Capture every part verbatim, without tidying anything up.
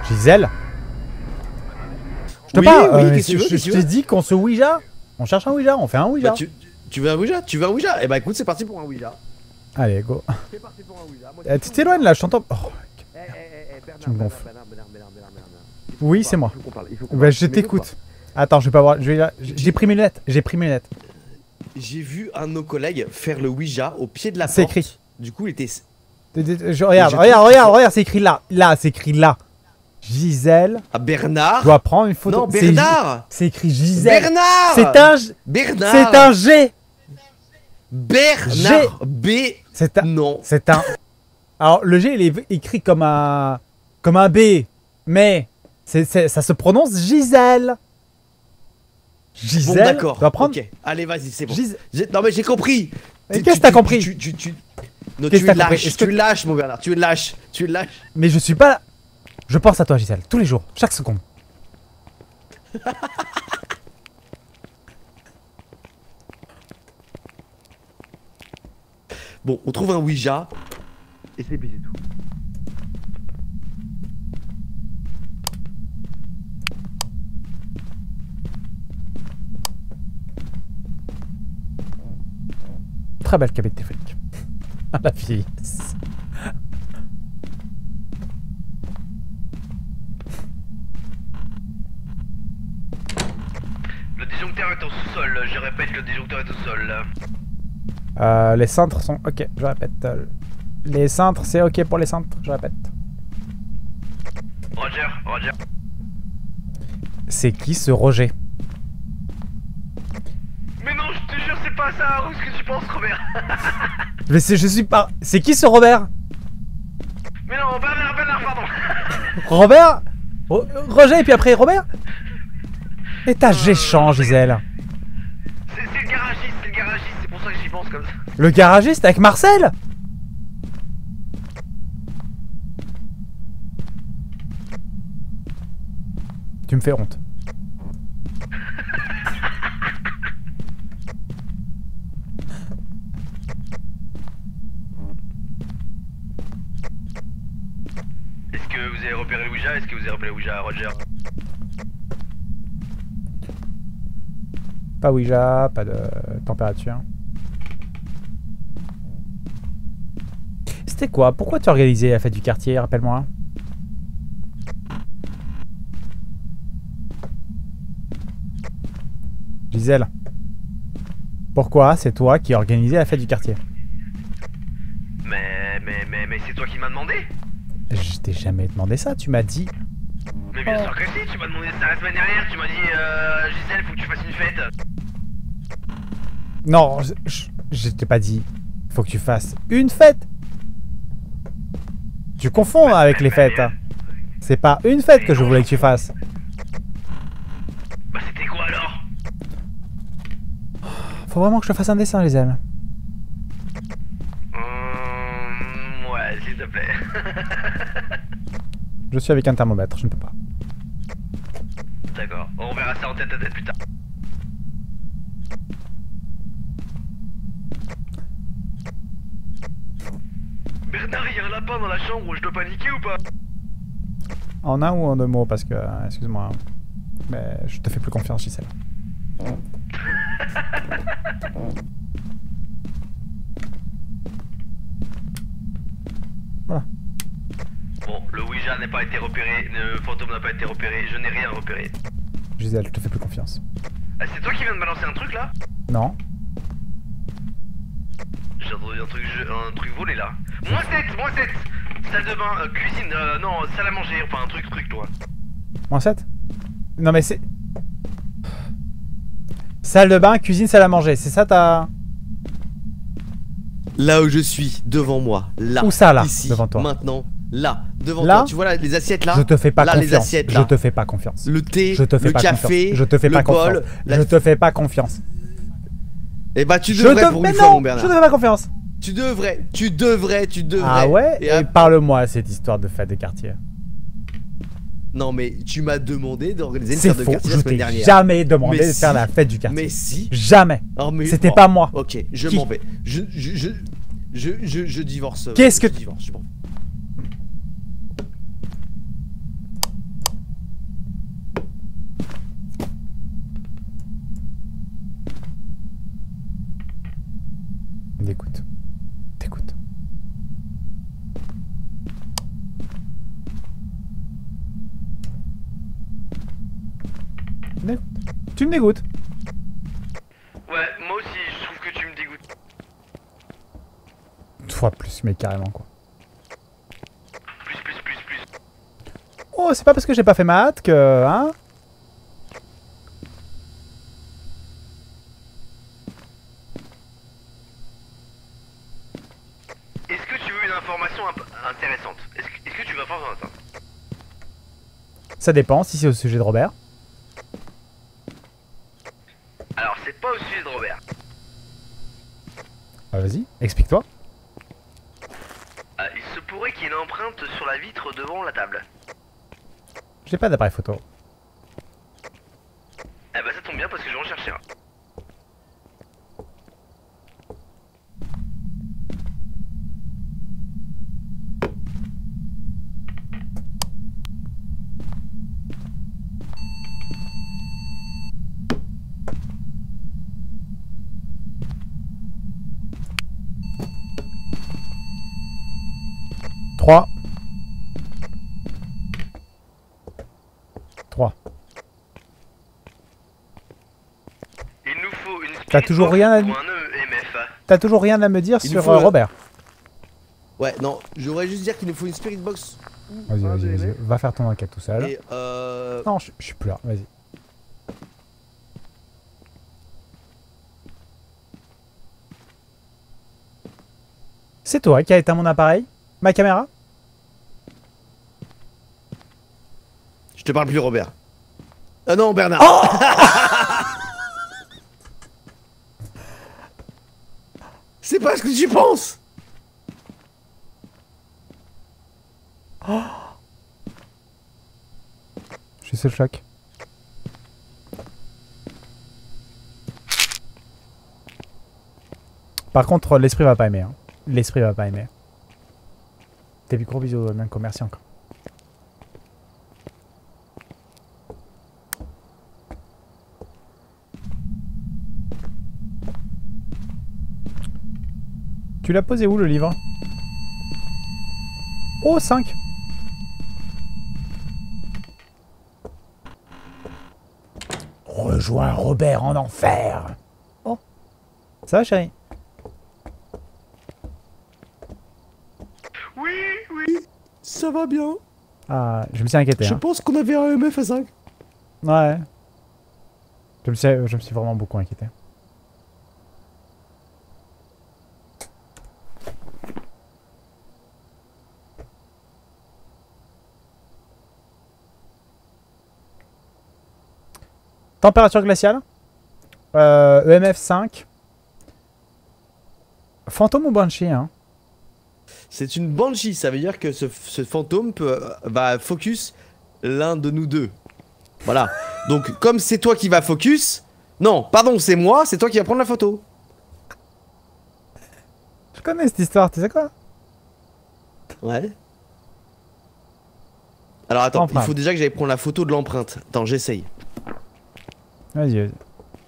Gisèle. Je te Oui, parle. oui, euh, qu'est-ce que tu veux, je qu'est-ce que je tu t'ai veux dit qu'on se Ouija. On cherche un Ouija, on fait un Ouija. Bah, tu, tu veux un Ouija? Tu veux un Ouija? Eh bah écoute, c'est parti pour un Ouija. Allez, go. C'est parti pour un Ouija. Moi, Eh, tu t'éloignes là, je t'entends. Oh. Eh, eh, eh, Bernard, Tu me Bernard, gonfles. Bernard, Bernard, Bernard, Bernard, Bernard, Bernard. Oui, c'est moi. Il faut qu'on parle, il faut qu'on Bah, parle. je Mais t'écoute. Attends, je vais pas voir. Je vais... J'ai pris mes lunettes. J'ai pris mes lunettes. J'ai vu un de nos collègues faire le Ouija au pied de la C'est porte. écrit. Du coup, il était. Je, regarde, je regarde, trouve regarde, qu'il faut- regarde, c'est écrit là. Là, c'est écrit là. Gisèle Ah, Bernard doit prendre une photo. Non, C'est- Bernard C'est écrit Gisèle. Bernard C'est un. G- Bernard C'est un G. Bernard B. C'est un. Non. C'est un. Alors, le G, il est écrit comme un. Comme un B. Mais. c'est c'est- ça se prononce Gisèle. Bon, Gisèle d'accord. doit prendre. Ok, allez, vas-y, c'est bon. Gis- J'ai- Non, mais j'ai compris. Mais Tu- qu'est-ce tu- que t'as tu- compris tu, tu, tu... Non, Qu'est-ce tu que es t'as compris lâche, Est-ce que tu es lâche, mon Bernard, tu es lâche, tu es lâche. Mais je suis pas. Je pense à toi, Gisèle. Tous les jours. Chaque seconde. Bon, on trouve un Ouija. Et c'est puis c'est tout. Très belle cabine téléphonique. La vieillesse. Le disjoncteur est au sous-sol, je répète, le disjoncteur est au sol. Euh, les cintres sont ok, je répète. Euh, les cintres, c'est ok pour les cintres, je répète. Roger, Roger. C'est qui ce Roger? Mais non, je te jure, c'est pas ça, où est-ce que tu penses, Robert? Mais c'est, je suis pas. C'est qui ce Robert? Mais non, Bernard, Bernard, pardon. Robert Ro- Roger et puis après Robert? Et t'as Géchant, Gisèle. C'est c'est le garagiste, c'est le garagiste, c'est pour ça que j'y pense comme ça. Le garagiste avec Marcel? Tu me fais honte. Est-ce que vous avez repéré le Ouija? Est-ce que vous avez repéré le Ouija, Roger? Pas Ouija, pas de température. C'était quoi? Pourquoi tu as organisé la fête du quartier? Rappelle-moi. Gisèle. Pourquoi c'est toi qui as organisé la fête du quartier? Mais, mais, mais, mais c'est toi qui m'as demandé? Je t'ai jamais demandé ça, tu m'as dit. Mais bien sûr que si, tu m'as demandé ça la semaine dernière, tu m'as dit, euh, Gisèle, faut que tu fasses une fête. Non, je, je- je t'ai pas dit. Faut que tu fasses une fête. Tu confonds avec les fêtes. hein. C'est pas une fête que je voulais que tu fasses. Bah c'était quoi alors? Faut vraiment que je te fasse un dessin, Gisèle. Hum, ouais, s'il te plaît. Je suis avec un thermomètre, je ne peux pas. D'accord, on verra ça en tête à tête plus tard. Bernard, il y a un lapin dans la chambre, je dois paniquer ou pas? En un ou en deux mots, parce que, euh, excuse-moi, mais je te fais plus confiance, Gisèle. Voilà. Bon, le Ouija n'a pas été repéré, le fantôme n'a pas été repéré, je n'ai rien repéré. Gisèle, je te fais plus confiance. Ah, c'est toi qui viens de balancer un truc là? Non. J'ai entendu un truc, un truc volé là. Moins sept, moins sept. Salle de bain, euh, cuisine, euh, non, salle à manger, enfin un truc, truc toi. Moins sept? Non mais c'est... Salle de bain, cuisine, salle à manger, c'est ça ta... Là où je suis, devant moi, là. Où ça, là, ici, devant toi? maintenant, là, devant Là? toi. Tu vois là, les assiettes là? Je te fais pas Là, les confiance. assiettes, Je là. te fais pas confiance. Le thé, Je te fais le pas café, confiance. Je te fais le pas bol, confiance. la- Je te fais pas confiance. Eh bah tu Je devrais te... pour Mais une fois, non, mon Bernard. je te fais pas confiance. Tu devrais, tu devrais, tu devrais. Ah ouais? Et Et ap- parle-moi cette histoire de fête de quartier. Non mais tu m'as demandé d'organiser une C'est fête de faux, quartier je la semaine t'ai dernière. jamais demandé Mais de faire si. la fête du quartier. Mais si. Jamais. Oh, mais- C'était oh, pas moi. Ok, je Qui m'en vais. Je, je, je, je, je, je divorce. Qu'est-ce que je tu- divorce, je m'en- Tu me dégoûtes. Ouais, moi aussi, je trouve que tu me dégoûtes. Une fois plus, mais carrément quoi. Plus, plus, plus, plus. Oh, c'est pas parce que j'ai pas fait maths que... Hein? Est-ce que tu veux une information intéressante? Est-ce que, est que tu veux avoir un... Ça dépend, si c'est au sujet de Robert. Alors, c'est pas au sujet de Robert. Ah, vas-y, explique-toi. Euh, il se pourrait qu'il y ait une empreinte sur la vitre devant la table. J'ai pas d'appareil photo. Eh bah ça tombe bien parce que je vais en chercher un. trois. trois. Il nous faut une T'as toujours rien à... ou un E M F. T'as toujours rien à me dire Il sur faut, euh, euh, Robert. Ouais, non, je voudrais juste dire qu'il nous faut une spirit box. Vas-y, Un vas-y, de vas-y. M F. Va faire ton enquête tout seul. Et euh... Non, je, je suis plus là, vas-y. C'est toi qui a éteint mon appareil? Ma caméra? Je te parle plus, Robert. Ah non, Bernard. Oh C'est pas ce que tu penses. Je suis sous le choc. Par contre, l'esprit va pas aimer. Hein. L'esprit va pas aimer. T'es gros bisous, Mianco. Merci encore. Tu l'as posé où le livre? Oh, cinq. Rejoins Robert en enfer. Oh. Ça va, chérie? Oui, oui. Ça va bien. Ah, je me suis inquiété. Je Hein. pense qu'on avait un E M F à cinq. Ouais. Je me suis, je me suis vraiment beaucoup inquiété. Température glaciale. Euh, E M F cinq. Fantôme ou Banshee, hein? C'est une banshee, ça veut dire que ce, ce fantôme peut, va focus l'un de nous deux. Voilà. Donc comme c'est toi qui va focus... Non, pardon, c'est moi, c'est toi qui va prendre la photo. Je connais cette histoire, tu sais quoi? Ouais. Alors attends, Empreinte. il faut déjà que j'aille prendre la photo de l'empreinte. Attends, j'essaye. Vas-y, vas-y.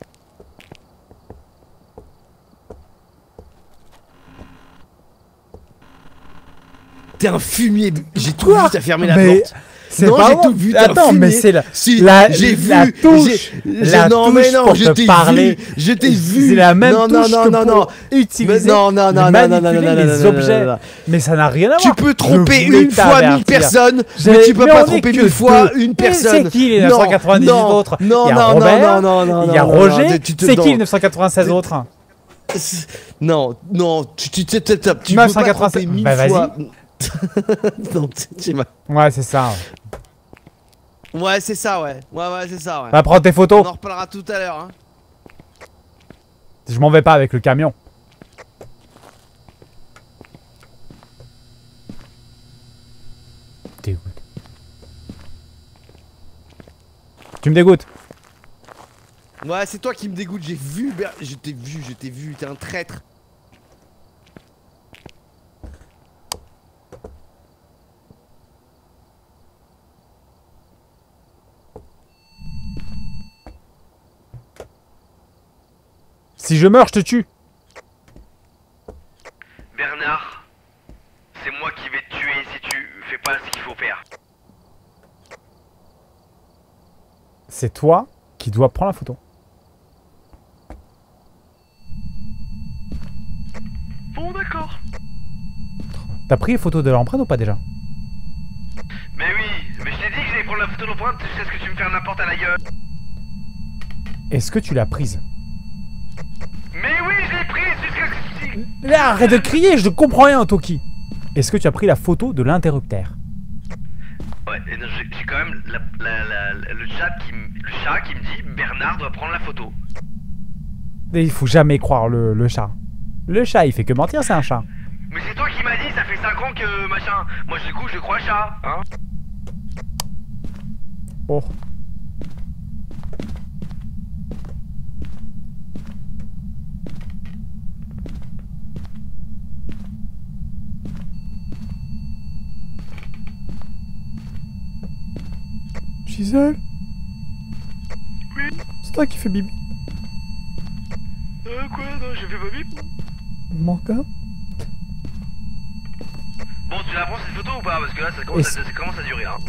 T'es un fumier, j'ai tout Quoi? vu, t'as fermé la Mais porte. C'est Non, pas j'ai bon. tout vu, t'es un Attends, mais fumier. c'est la, Si, la, j'ai la vu, touche, j'ai- la non, touche mais non, pour je te t'ai parler. vu, je t'ai vu. C'est la même non, touche non, que non, pour non, utiliser, Mais non, non, non, manipuler non, non, non, non, les non, non, objets. non, non. Mais ça n'a rien à Tu voir. peux tromper Je voulais une fois mille t'avertir. personnes, J'ai- mais tu peux mais pas on est tromper que mille fois deux. une Mais personne. c'est qui les neuf Non, cent quatre-vingt-dix non, autres? non, Il y a non, Robert, non, non, non, il y a non, Roger. non, tu te- C'est qui non. les neuf cent quatre-vingt-seize autres? Non, non, tu tu tu tu tu tu neuf peux cent pas quatre-vingt-seize. tromper mille Bah, vas-y. fois. Non, tu m'as. Ouais, c'est ça. Ouais, c'est ça, ouais. Ouais, ouais, c'est ça, ouais. Va prendre tes On photos. en reparlera tout à l'heure, hein. Je m'en vais pas avec le camion. Dégoûte. Tu me dégoûtes. Ouais, c'est toi qui me dégoûte, j'ai vu, Ber- je t'ai vu, je t'ai vu, t'es un traître. Si je meurs, je te tue. Bernard, c'est moi qui vais te tuer si tu fais pas ce qu'il faut faire. C'est toi qui doit prendre la photo. Bon, d'accord. T'as pris les photos de l'empreinte ou pas déjà? Mais oui, mais je t'ai dit que j'allais prendre la photo de l'empreinte jusqu'à ce que tu me fasses n'importe à la gueule. Est-ce que tu l'as prise? Mais oui, je l'ai prise jusqu'à ce que tu... Là, arrête de crier, je comprends rien, Toki. Est-ce que tu as pris la photo de l'interrupteur? Ouais, et non, j'ai j'ai quand même la, la, la, la- le, chat qui, m- le chat qui me dit Bernard doit prendre la photo. Et il faut jamais croire le, le chat. Le chat, il fait que mentir, c'est un chat. Mais c'est toi qui m'as dit, ça fait cinq ans que machin. Moi, du coup, je crois chat, hein. Oh. Gisèle? Oui. C'est toi qui fais bibi? Euh, quoi? Non, je fais pas bip. Manque un? Bon, tu la prends cette photo ou pas? Parce que là, ça commence, Est-ce- à, ça commence à durer, hein.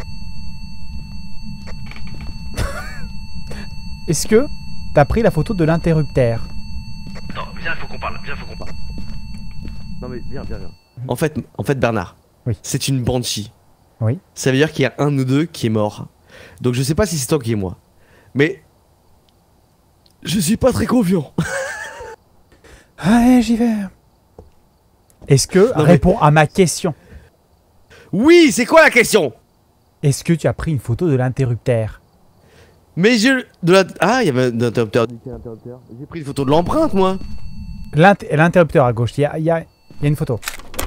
Est-ce que t'as pris la photo de l'interrupteur? Attends, viens, faut qu'on parle, viens, faut qu'on parle. Non mais viens, viens, viens. En fait, en fait Bernard, Oui. c'est une banshee. Oui. Ça veut dire qu'il y a un ou deux qui est mort. Donc je sais pas si c'est toi qui est moi. Mais... Je suis pas très confiant. Allez, j'y vais. Est-ce que... Non, mais- Réponds à ma question. Oui, c'est quoi la question? Est-ce que tu as pris une photo de l'interrupteur? Mais je... De la... Ah, il y avait un interrupteur. J'ai pris une photo de l'empreinte, moi. L'int- L'interrupteur à gauche, il y a, il y a- il y a une photo.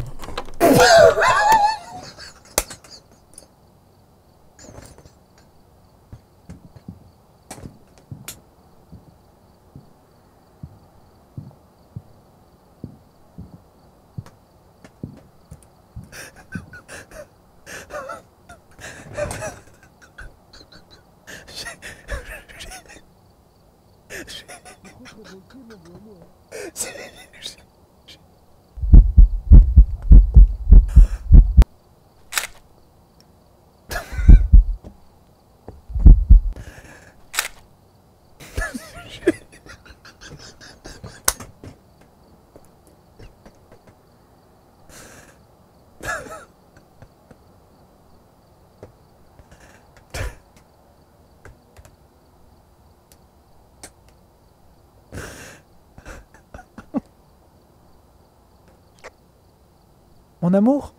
Mon amour?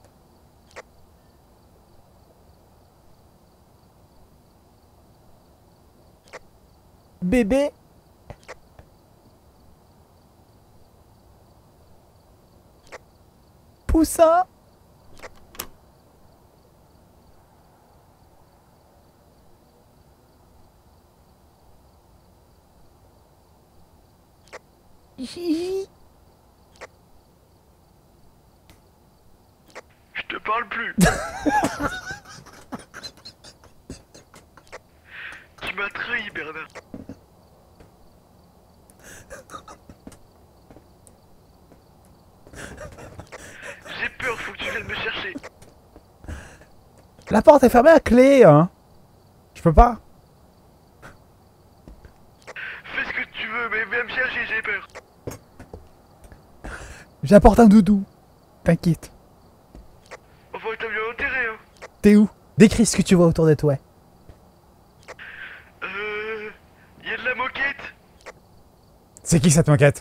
Bébé? Poussin? Hi. Je te parle plus. Tu m'as trahi, Bernard. J'ai peur, faut que tu viennes me chercher. La porte est fermée à clé, hein. Je peux pas. Fais ce que tu veux, mais viens me chercher, j'ai peur. J'apporte un doudou. T'inquiète. Enfin, t'as bien intérêt, hein. T'es où? Décris ce que tu vois autour de toi. Euh... Y'a de la moquette. C'est qui cette moquette?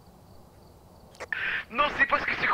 Non, c'est pas ce que c'est.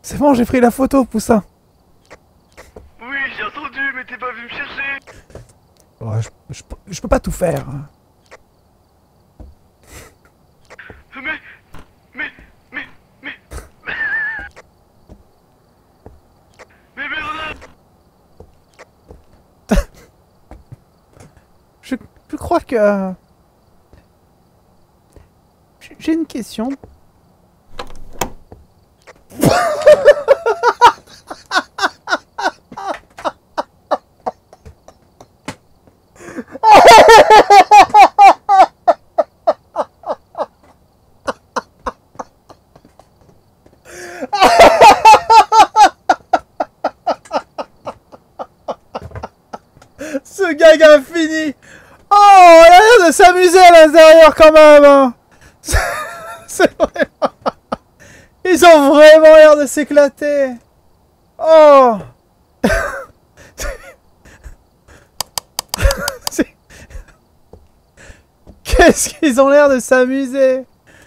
C'est bon, j'ai pris la photo, Poussin. Oui, j'ai entendu, mais t'es pas venu me chercher. Oh, je, je, je peux pas tout faire. Mais, mais, mais, mais, mais, mais Bernard. Je, je crois que... J'ai une question. Ce gag infini. Oh, il a l'air de s'amuser à l'intérieur quand même. Hein. C'est vraiment... Ils ont vraiment l'air de s'éclater. Oh. Qu'est-ce qu'ils ont l'air de s'amuser.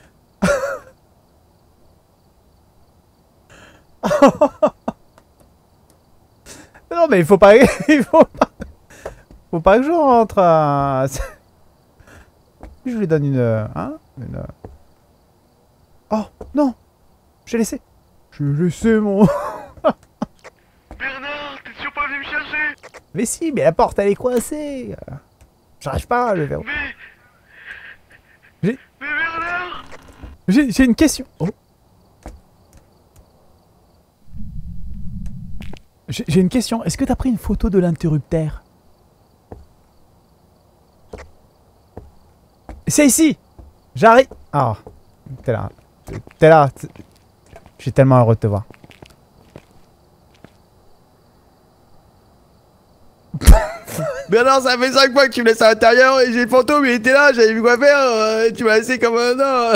Non mais il faut pas... Il faut pas... Faut pas que je rentre à... Je lui donne une... Hein une... Oh, non. J'ai laissé. J'ai laissé mon... Bernard, t'es sûr pas venu me chercher? Mais si, mais la porte elle est coincée. J'arrive pas à le verrou. Mais... J'ai... Mais Bernard. J'ai j'ai une question. Oh. J'ai j'ai une question. Est-ce que t'as pris une photo de l'interrupteur? C'est ici. J'arrive. Ah, t'es là. T'es là. Je suis tellement heureux de te voir. Bernard, ça fait cinq fois que tu me laisses à l'intérieur et j'ai le fantôme, il était là, j'avais vu quoi faire, euh, et tu m'as laissé comme un nain.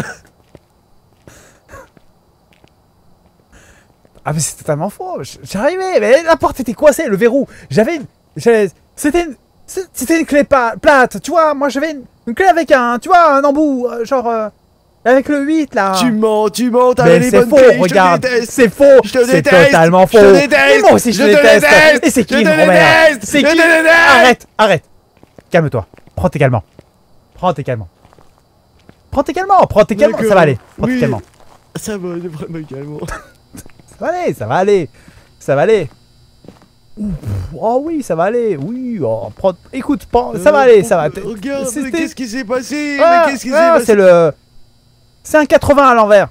Ah mais c'est totalement faux. J'arrivais, mais la porte était coincée, le verrou. J'avais une... C'était une... C'était une clé pa plate, tu vois. Moi j'avais une... une clé avec un... Tu vois, un embout, euh, genre... Euh, avec le huit là. Tu mens, tu mens, t'avais les bonnes faux, clés, regarde. c'est faux, je te c'est déteste, totalement faux. je te déteste, Mais moi aussi je, je te te déteste. déteste, Et c'est qui je te mon mère? déteste, C'est je qui? te déteste. Arrête, arrête. Calme-toi. Prends tes calmants. Prends tes calmants. Prends tes calmants, prends tes calmants. Ça va aller. Prends Oui. tes calmants. Ça va, ne prends pas calmement. Ça va aller, ça va aller. Ça va aller. Oh oui, ça va aller. Oui, oh, prends... écoute, prends... ça va aller, ça va. Regarde, mais qu'est-ce qui s'est passé? Ah, Mais qu'est-ce qui s'est ah, passé? c'est le... C'est un quatre-vingts à l'envers.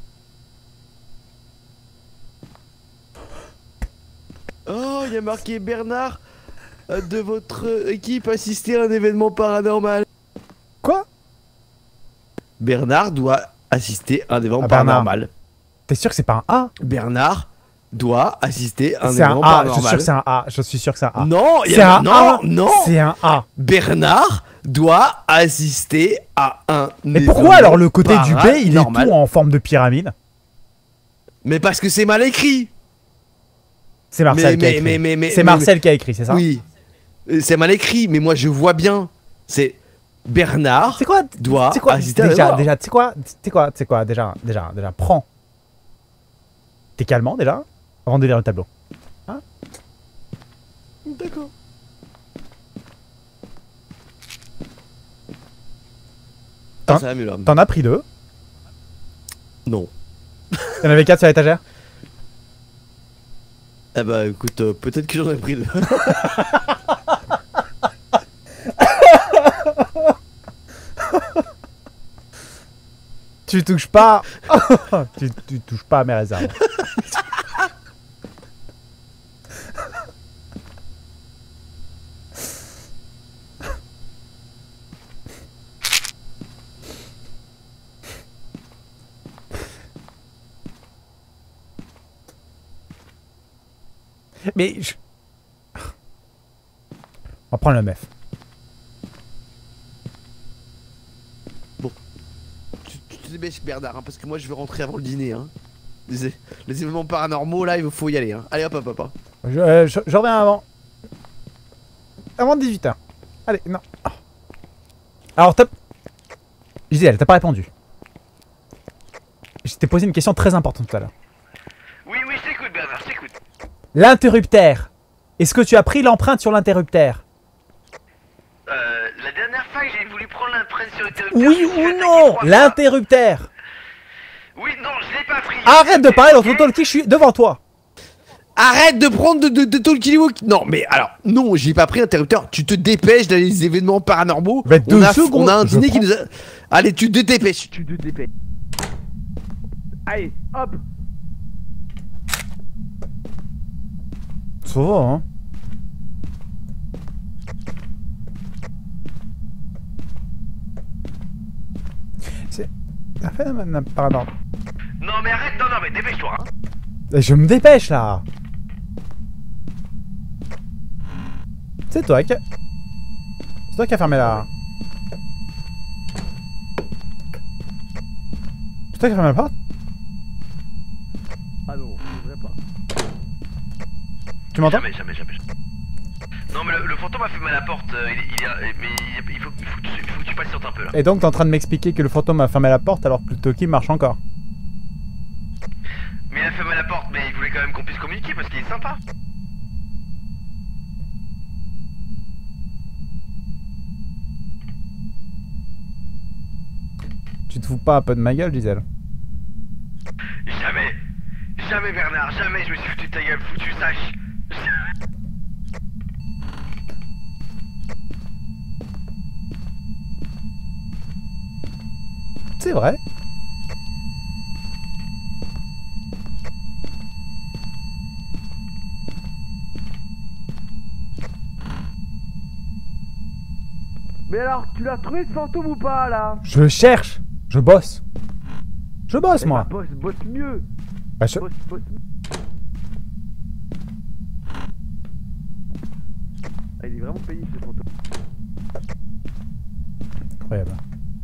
Oh, il y a marqué Bernard euh, de votre équipe assisté à un événement paranormal. Quoi? Bernard doit assister à un événement Ah, Bernard. paranormal. T'es sûr que c'est pas un A? Bernard doit assister à un C'est un événement A, paranormal. je suis sûr que c'est un A. Je suis sûr que c'est un A. Non, il y C'est a un non, A. non. C'est un A. Bernard doit assister à un Mais pourquoi alors le côté du B, il est paranormal. tout en forme de pyramide? Mais parce que c'est mal écrit. C'est Marcel Mais- qui a mais- écrit. mais- mais- mais- C'est mais- Marcel qui a écrit, c'est ça? Oui, Euh, c'est mal écrit, mais moi je vois bien. C'est Bernard C'est quoi? doit C'est quoi? assister à Déjà, l'événement. déjà, tu sais quoi? Tu sais quoi? Tu sais quoi? Déjà, déjà, déjà, prends. T'es calmant déjà avant de lire le tableau. D'accord. T'en- Ah, ça va mieux là. T'en as pris deux. Non. Il y en avait quatre sur l'étagère. Eh bah écoute, euh, peut-être que j'en ai pris deux. Tu touches pas. tu, tu touches pas à mes réserves. Mais je... On va prendre le meuf. tu, tu te dépêches Bernard, hein, parce que moi je veux rentrer avant le dîner. Hein. Les, les événements paranormaux là, il faut y aller. Hein. Allez hop hop hop. hop. Je, euh, je, je reviens avant. Avant dix-huit heures. Allez, non. Oh. Alors, top. Gisèle, t'as pas répondu. Je t'ai posé une question très importante tout à l'heure. Oui, oui, je L'interrupteur. Est-ce que tu as pris l'empreinte sur l'interrupteur? Euh, la dernière fois que j'ai voulu prendre l'empreinte sur l'interrupteur... Oui ou non? L'interrupteur. Oui, non, je l'ai pas pris. Arrête de parler dans ton talkie, je suis devant toi. Arrête de prendre de, de, de Talkie Walkie. Non, mais alors, non, j'ai pas pris interrupteur. Tu te dépêches d'aller les événements paranormaux. Bah, deux on, a, secondes, on a un je dîner qui prends. nous a. Allez, tu te dépêches. Tu te dépêches. Allez, hop. Ça va, hein. C'est un phénomène paranormal. Non, mais arrête, non, non, mais dépêche-toi. Hein. Je me dépêche là. C'est toi qui... C'est toi qui as fermé la... C'est toi qui as fermé la porte? Ah non, je voudrais pas. Tu m'entends? Jamais, jamais, jamais. Non, mais le, le fantôme a fait mal à la porte. euh, il, il, a- mais il, il faut, il, faut que tu, il faut que tu patientes un peu là. Et donc t'es en train de m'expliquer que le fantôme a fermé la porte alors que le talkie marche encore. Mais il a fait mal à la porte, mais il voulait quand même qu'on puisse communiquer parce qu'il est sympa. Tu te fous pas un peu de ma gueule, Gisèle? Jamais, jamais Bernard, jamais je me suis foutu de ta gueule, faut que tu le saches. C'est vrai. Mais alors, tu l'as trouvé ce fantôme ou pas là? Je cherche. Je bosse. Je bosse, moi. Bosse, bosse mieux. Bah, je- Bosse, bosse mieux. Ah, il est vraiment pénible ce fantôme. Incroyable.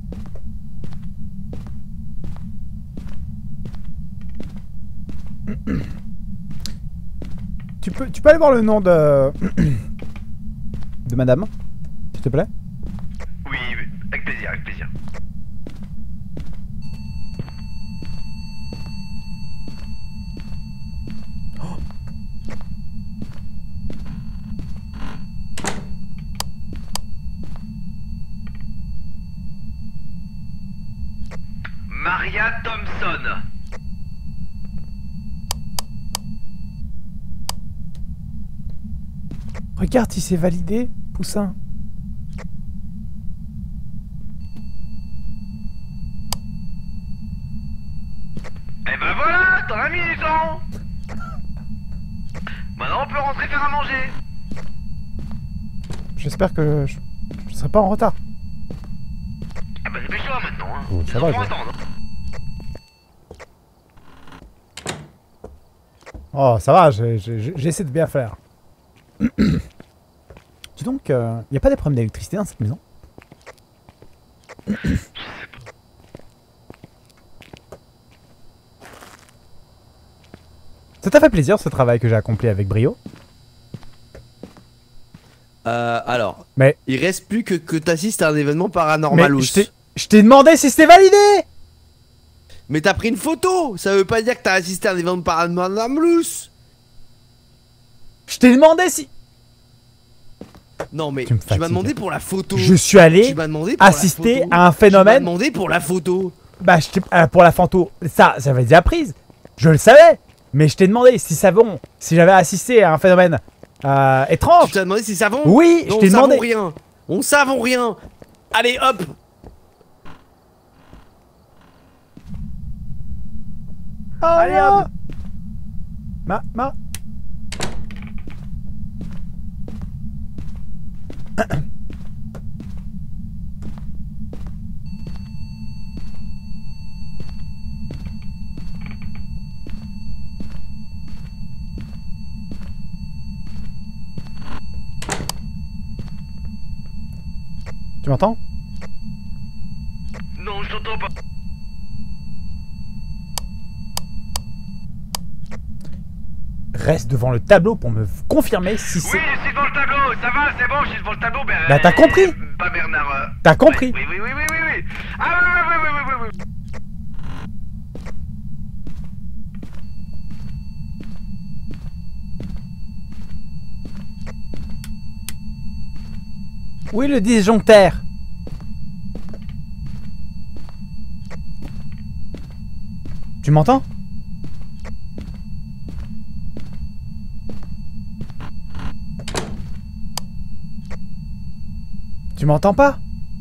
Tu peux, tu peux aller voir le nom de... de madame, s'il te plaît? Oui, avec plaisir, avec plaisir. Maria Thompson. Regarde si c'est validé, Poussin. Eh ben voilà, t'en as mis du temps. Maintenant on peut rentrer faire à manger. J'espère que je, je serai pas en retard. Ah bah dépêche-toi maintenant, hein. Oh, ça Les va, enfants je- attendent. Oh, ça va, j'ai- j'ai- j'essaie de bien faire. Dis donc, il euh, n'y a pas des problèmes d'électricité dans cette maison? Ça t'a fait plaisir ce travail que j'ai accompli avec brio? Euh, alors. Mais- Il reste plus que, que t'assistes à un événement Mais paranormalous. je t'ai- je t'ai demandé si c'était validé! Mais t'as pris une photo. Ça veut pas dire que t'as assisté à un événement paranormalous. Je t'ai demandé si... Non mais Tu me tu m'as fatigues. demandé pour la photo. Je suis allé Tu m'as demandé pour la assister photo. à un Tu m'as phénomène... demandé pour la photo. Bah, je t'ai- euh, pour la fanto, ça, ça avait déjà prise. Je le savais. Mais je t'ai demandé si ça bon, si j'avais assisté à un phénomène euh, étrange. Tu t'as demandé si ça va? Oui, Non, je t'ai on savons demandé. rien. On savons rien. Allez hop. Oh, Allez, non. hop. Ma, ma. Tu m'entends? Non, je t'entends pas. Reste devant le tableau pour me confirmer si c'est... Oui, je suis devant le tableau, ça va, c'est bon, je suis devant le tableau. Ben, Bah, t'as compris. Pas Bernard. euh, T'as compris. Oui, oui, oui, oui, oui, oui. Ah oui, oui, oui, oui, oui, oui, oui. Oui, le disjonctaire. Tu m'entends? Tu m'entends pas?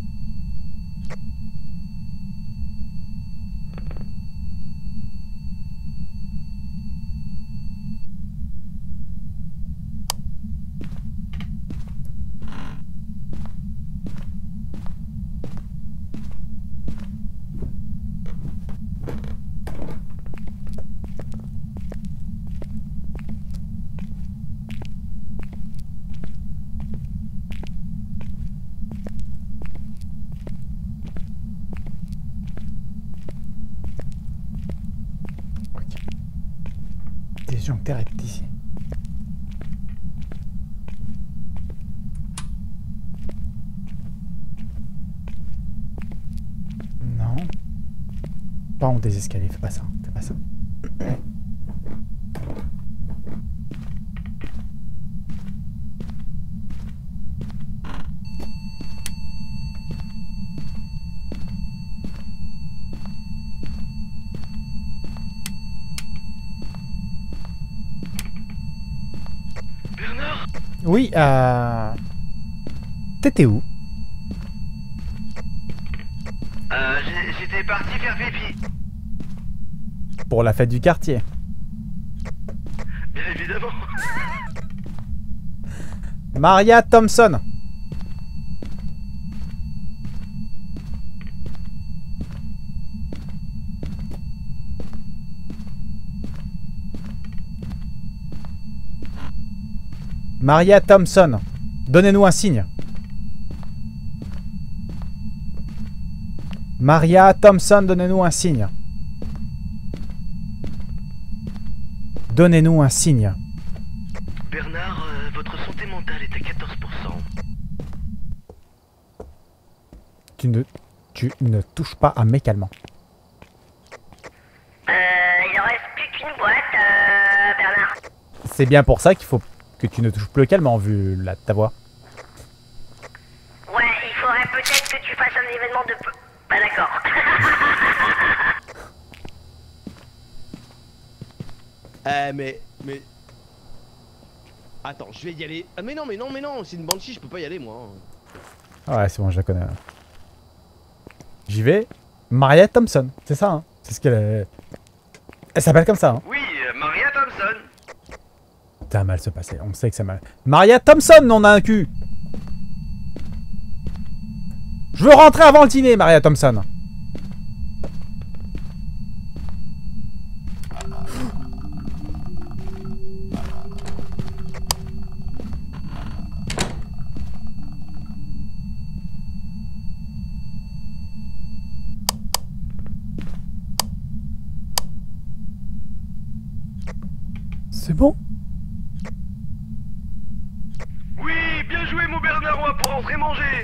Disjonctaire est ici. Non. Pas en des escaliers, fais pas ça. Fais pas ça. Bernard. Oui, euh... T'étais où? Euh, j'ai- j'étais parti faire pipi. Pour la fête du quartier. Bien évidemment. Maria Thompson. Maria Thompson. Donnez-nous un signe. Maria Thompson, donnez-nous un signe. Donnez-nous un signe. Bernard, euh, votre santé mentale est à quatorze pour cent. Tu ne, tu ne touches pas à mes calmants. Euh, il en reste plus qu'une boîte, euh, Bernard. C'est bien pour ça qu'il faut que tu ne touches plus le calmant, vu la, ta voix. Ouais, il faudrait peut-être que tu fasses un événement de... peu- Pas d'accord. Eh mais... mais... Attends, je vais y aller. Ah mais non, mais non, mais non, c'est une banshee, je peux pas y aller moi. Ah ouais, c'est bon, je la connais. J'y vais. Maria Thompson, c'est ça, hein. C'est ce qu'elle est... Elle s'appelle comme ça, hein. Oui, euh, Maria Thompson. Ça va mal se passer, on sait que ça va mal. Maria Thompson, on a un cul. Je veux rentrer avant le dîner, Maria Thompson. C'est bon? Oui, bien joué mon Bernard, on va pour rentrer manger.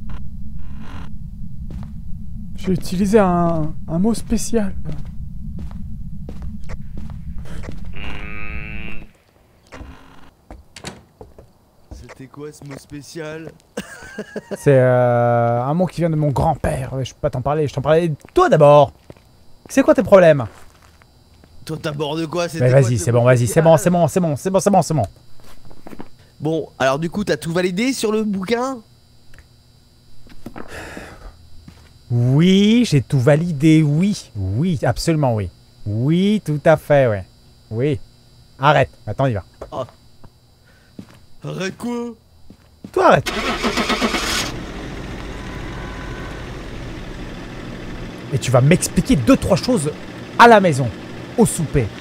J'ai utilisé un, un mot spécial. Hmm, C'était quoi ce mot spécial? C'est euh, un mot qui vient de mon grand-père. Je peux pas t'en parler, je t'en parlais toi d'abord. C'est quoi tes problèmes? Toi t'abordes quoi? C'était Mais quoi, vas-y, ce c'est mot bon, vas-y, c'est spécial bon, c'est bon, c'est bon, c'est bon, c'est bon, c'est bon. Bon, alors du coup t'as tout validé sur le bouquin? Oui, j'ai tout validé, oui. Oui, absolument oui. Oui, tout à fait, ouais. Oui. Arrête, attends, il va. Arrête quoi? Toi, arrête. Et tu vas m'expliquer deux, trois choses à la maison, au souper.